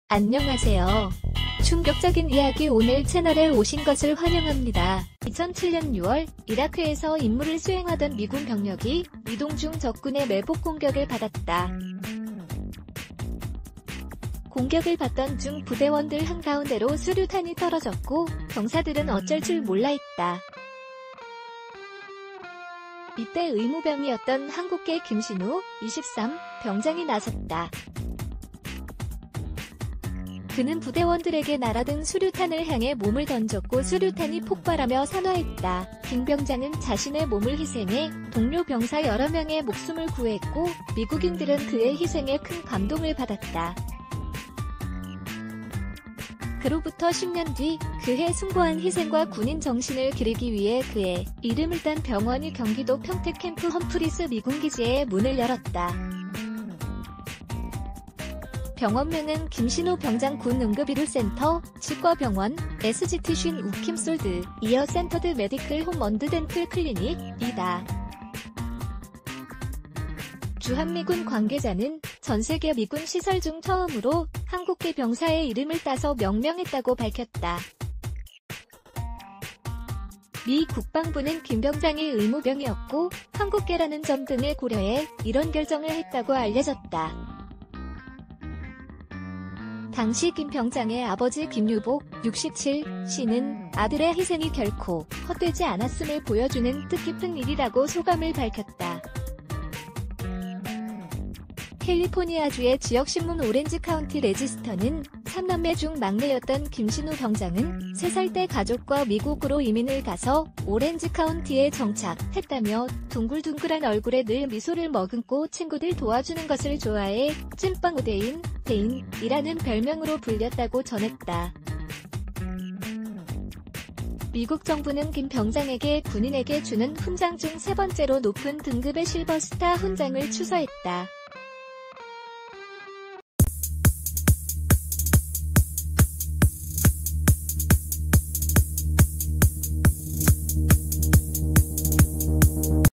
안녕하세요. 충격적인 이야기 오늘 채널에 오신 것을 환영합니다. 2007년 6월 이라크에서 임무를 수행하던 미군 병력이 이동 중 적군의 매복 공격을 받았다. 공격을 받던 중 부대원들 한가운데로 수류탄이 떨어졌고 병사들은 어쩔 줄 몰라 했다. 이때 의무병이었던 한국계 김신우 23 병장이 나섰다. 그는 부대원들에게 날아든 수류탄을 향해 몸을 던졌고 수류탄이 폭발하며 산화했다. 김 병장은 자신의 몸을 희생해 동료 병사 여러 명의 목숨을 구했고 미국인들은 그의 희생에 큰 감동을 받았다. 그로부터 10년 뒤 그의 숭고한 희생과 군인 정신을 기리기 위해 그의 이름을 딴 병원이 경기도 평택 캠프 험프리스 미군기지에 문을 열었다. 병원명은 김신우 병장 군 응급의료센터, 치과병원, SGT 쉰 우킴솔드, 이어 센터드 메디클 홈 언드 덴틀 클리닉이다. 주한미군 관계자는 전세계 미군 시설 중 처음으로 한국계 병사의 이름을 따서 명명했다고 밝혔다. 미 국방부는 김 병장이 의무병이었고 한국계라는 점 등을 고려해 이런 결정을 했다고 알려졌다. 당시 김 병장의 아버지 김유복 67씨는 아들의 희생이 결코 헛되지 않았음을 보여주는 뜻깊은 일이라고 소감을 밝혔다. 캘리포니아주의 지역신문 오렌지 카운티 레지스터는 3남매 중 막내였던 김신우 병장은 3살 때 가족과 미국으로 이민을 가서 오렌지 카운티에 정착했다며 둥글둥글한 얼굴에 늘 미소를 머금고 친구들 도와주는 것을 좋아해 찐빵 우대인, 대인이라는 별명으로 불렸다고 전했다. 미국 정부는 김 병장에게 군인에게 주는 훈장 중 3번째로 높은 등급의 실버스타 훈장을 추서했다.